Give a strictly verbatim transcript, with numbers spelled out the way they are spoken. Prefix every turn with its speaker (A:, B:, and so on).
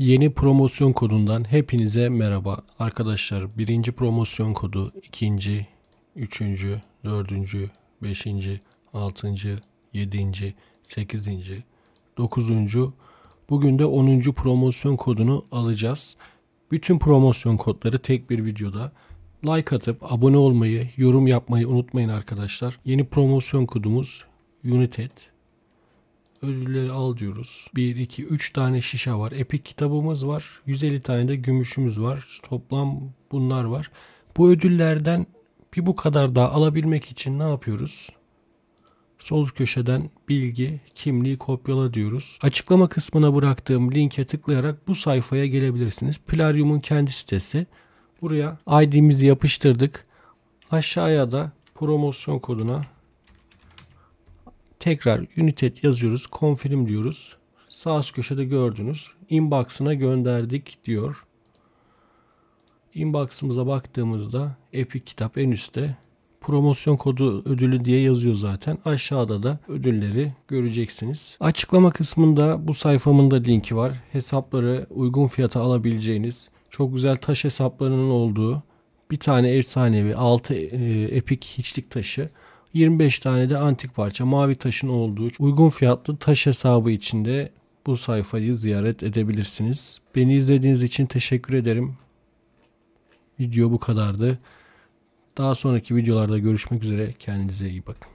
A: Yeni promosyon kodundan hepinize merhaba. Arkadaşlar birinci promosyon kodu, ikinci, üçüncü, dördüncü, beşinci, altıncı, yedinci, sekizinci, dokuzuncu. Bugün de onuncu promosyon kodunu alacağız. Bütün promosyon kodları tek bir videoda. Like atıp abone olmayı, yorum yapmayı unutmayın arkadaşlar. Yeni promosyon kodumuz United. Ödülleri al diyoruz. bir, iki, üç tane şişe var. Epic kitabımız var. yüz elli tane de gümüşümüz var. Toplam bunlar var. Bu ödüllerden bir bu kadar daha alabilmek için ne yapıyoruz? Sol köşeden bilgi, kimliği kopyala diyoruz. Açıklama kısmına bıraktığım linke tıklayarak bu sayfaya gelebilirsiniz. Plarium'un kendi sitesi. Buraya I D'mizi yapıştırdık. Aşağıya da promosyon koduna tekrar United yazıyoruz. Confirm diyoruz. Sağ üst köşede gördünüz. Inbox'ına gönderdik diyor. Inbox'ımıza baktığımızda Epic kitap en üstte. Promosyon kodu ödülü diye yazıyor zaten. Aşağıda da ödülleri göreceksiniz. Açıklama kısmında bu sayfamın da linki var. Hesapları uygun fiyata alabileceğiniz, çok güzel taş hesaplarının olduğu bir tane efsanevi altı e, Epic hiçlik taşı, yirmi beş tane de antik parça mavi taşın olduğu uygun fiyatlı taş hesabı içinde bu sayfayı ziyaret edebilirsiniz. Beni izlediğiniz için teşekkür ederim. Video bu kadardı. Daha sonraki videolarda görüşmek üzere. Kendinize iyi bakın.